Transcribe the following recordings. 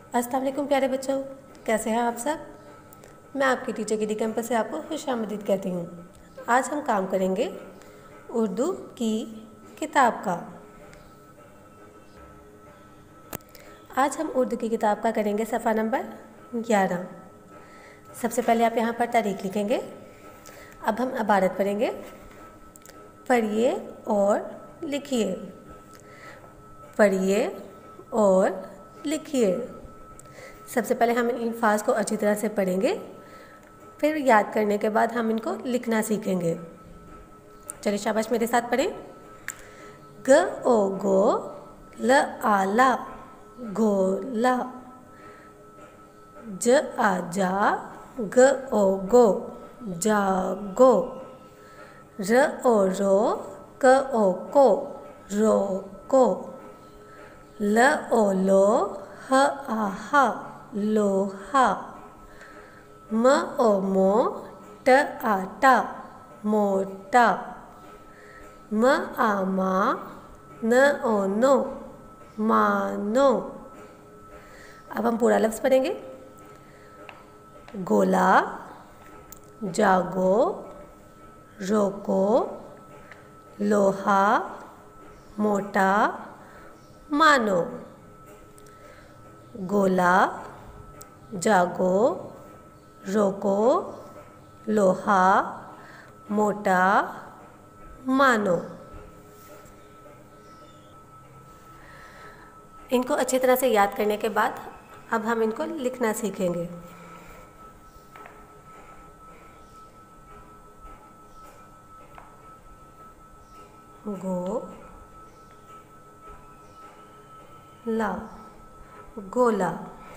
अस्सलाम वालेकुम प्यारे बच्चों, कैसे हैं आप सब। मैं आपकी टीचर गिडी कैंपस से आपको खुशामदीद कहती हूँ। आज हम काम करेंगे उर्दू की किताब का। आज हम उर्दू की किताब का करेंगे सफ़ा नंबर 11। सबसे पहले आप यहाँ पर तारीख लिखेंगे। अब हम इबारत पढ़ेंगे। पढ़िए और लिखिए, पढ़िए और लिखिए। सबसे पहले हम इन अल्फाज को अच्छी तरह से पढ़ेंगे, फिर याद करने के बाद हम इनको लिखना सीखेंगे। चलिए शाबाश, मेरे साथ पढ़ें। ग ओ गो, ल आ ला, गोला। ज आ जा, ग ओ गो, जागो। र ओ रो, क ओ को, रोको। ल ओ लो, ह आ हा, लोहा। म ओ मो, ट आ टा, मोटा। म आ मा, न ओ नो, मानो। अब हम पूरा लफ्ज़ पढ़ेंगे। गोला, जागो, रोको, लोहा, मोटा, मानो। गोला, जागो, रोको, लोहा, मोटा, मानो। इनको अच्छी तरह से याद करने के बाद अब हम इनको लिखना सीखेंगे। गो ला, गोला।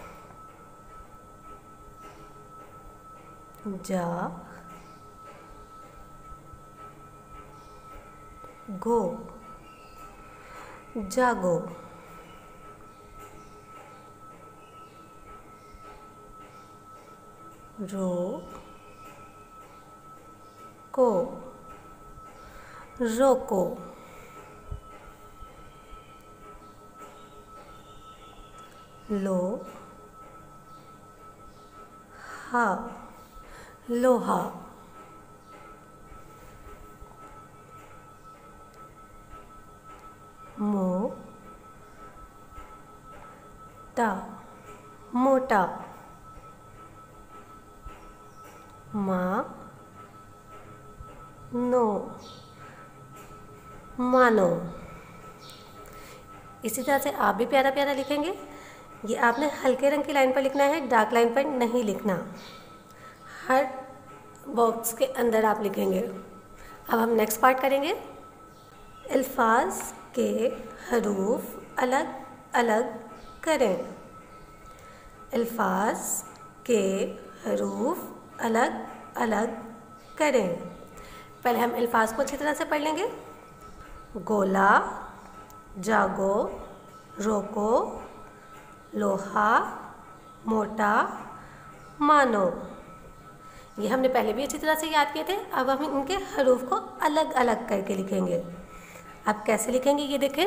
जा गो, जागो। रो को, रोको। लो हा, लोहा। मो टा, मोटा। मा नो, मानो। इसी तरह से आप भी प्यारा प्यारा लिखेंगे। ये आपने हल्के रंग की लाइन पर लिखना है, डार्क लाइन पर नहीं लिखना। हर बॉक्स के अंदर आप लिखेंगे। अब हम नेक्स्ट पार्ट करेंगे। अल्फाज के हरूफ अलग अलग करें। अल्फाज के हरूफ अलग अलग करें। पहले हम अल्फाज को अच्छी तरह से पढ़ लेंगे। गोला, जागो, रोको, लोहा, मोटा, मानो। ये हमने पहले भी अच्छी तरह से याद किए थे। अब हम इनके हरूफ को अलग अलग करके लिखेंगे। आप कैसे लिखेंगे ये देखें।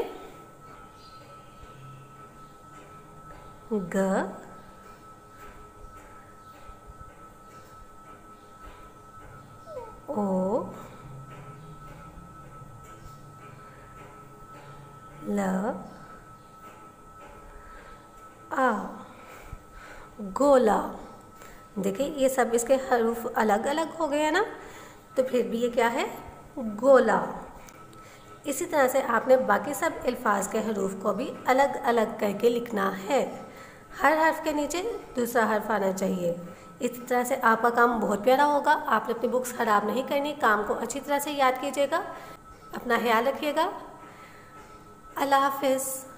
ग, ओ, ल, आ, गोला। देखिए ये सब इसके हरूफ अलग अलग हो गए हैं ना, तो फिर भी ये क्या है, गोला। इसी तरह से आपने बाकी सब अल्फाज के हरूफ को भी अलग अलग करके लिखना है। हर हर्फ के नीचे दूसरा हर्फ आना चाहिए। इस तरह से आपका काम बहुत प्यारा होगा। आपने अपनी बुक्स ख़राब नहीं करनी, काम को अच्छी तरह से याद कीजिएगा। अपना ख्याल रखिएगा। अल्लाह हाफिज़।